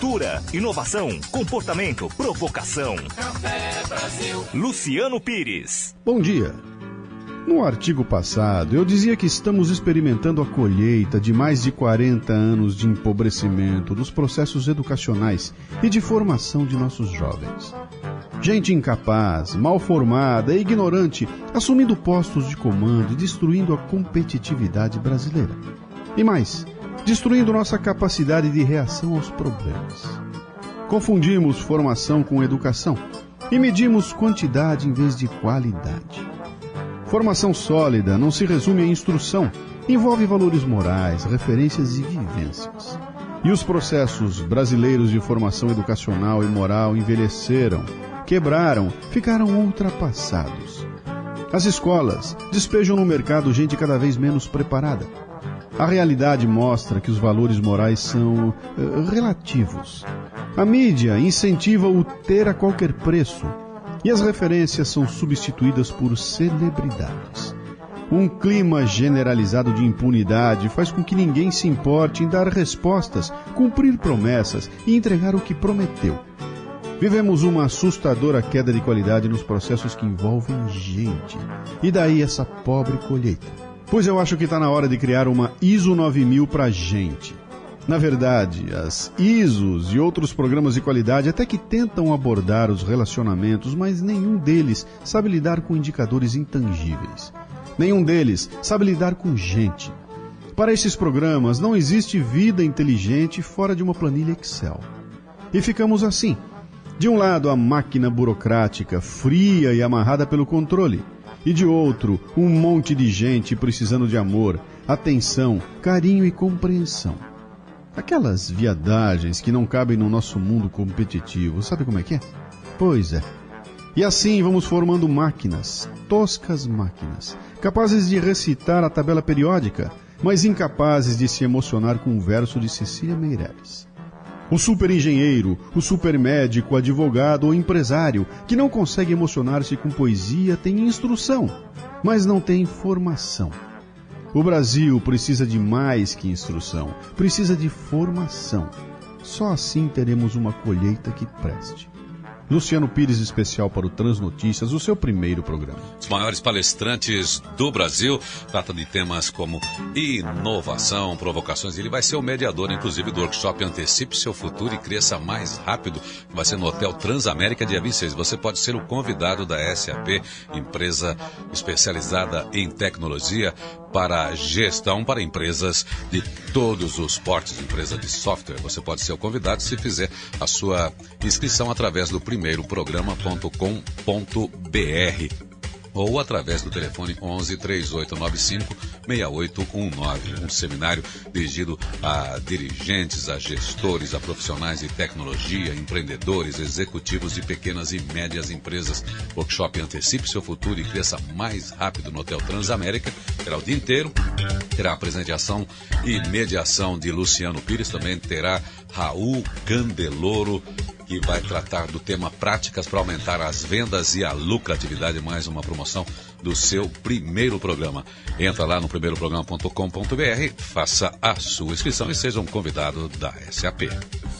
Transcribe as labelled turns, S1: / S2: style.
S1: Cultura, inovação, comportamento, provocação. Café Brasil. Luciano Pires.
S2: Bom dia. No artigo passado, eu dizia que estamos experimentando a colheita de mais de 40 anos de empobrecimento dos processos educacionais e de formação de nossos jovens. Gente incapaz, mal formada e ignorante, assumindo postos de comando e destruindo a competitividade brasileira. E mais, destruindo nossa capacidade de reação aos problemas. Confundimos formação com educação e medimos quantidade em vez de qualidade. Formação sólida não se resume à instrução, envolve valores morais, referências e vivências. E os processos brasileiros de formação educacional e moral envelheceram, quebraram, ficaram ultrapassados. As escolas despejam no mercado gente cada vez menos preparada. A realidade mostra que os valores morais são relativos. A mídia incentiva o ter a qualquer preço. E as referências são substituídas por celebridades. Um clima generalizado de impunidade faz com que ninguém se importe em dar respostas, cumprir promessas e entregar o que prometeu. Vivemos uma assustadora queda de qualidade nos processos que envolvem gente. E daí essa pobre colheita. Pois eu acho que está na hora de criar uma ISO 9000 para gente. Na verdade, as ISOs e outros programas de qualidade até que tentam abordar os relacionamentos, mas nenhum deles sabe lidar com indicadores intangíveis. Nenhum deles sabe lidar com gente. Para esses programas não existe vida inteligente fora de uma planilha Excel. E ficamos assim. De um lado, a máquina burocrática, fria e amarrada pelo controle. E de outro, um monte de gente precisando de amor, atenção, carinho e compreensão. Aquelas viadagens que não cabem no nosso mundo competitivo, sabe como é que é? Pois é. E assim vamos formando máquinas, toscas máquinas, capazes de recitar a tabela periódica, mas incapazes de se emocionar com o verso de Cecília Meirelles. O superengenheiro, o supermédico, advogado ou empresário que não consegue emocionar-se com poesia tem instrução, mas não tem formação. O Brasil precisa de mais que instrução, precisa de formação. Só assim teremos uma colheita que preste. Luciano Pires, especial para o Transnotícias, o seu primeiro programa.
S3: Os maiores palestrantes do Brasil tratam de temas como inovação, provocações. Ele vai ser o mediador, inclusive, do workshop Antecipe Seu Futuro e Cresça Mais Rápido, que vai ser no Hotel Transamérica, dia 26. Você pode ser o convidado da SAP, empresa especializada em tecnologia para gestão para empresas de todos os portes, empresa de software. Você pode ser o convidado se fizer a sua inscrição através do primeiroprograma.com.br ou através do telefone 11 3895 6819. Um seminário dirigido a dirigentes, a gestores, a profissionais de tecnologia, empreendedores, executivos de pequenas e médias empresas. Workshop Antecipe Seu Futuro e Cresça Mais Rápido no Hotel Transamérica. Terá o dia inteiro, terá a apresentação e mediação de Luciano Pires, também terá Raul Candeloro, que vai tratar do tema práticas para aumentar as vendas e a lucratividade, mais uma promoção do seu primeiro programa. Entra lá no primeiroprograma.com.br, faça a sua inscrição e seja um convidado da SAP.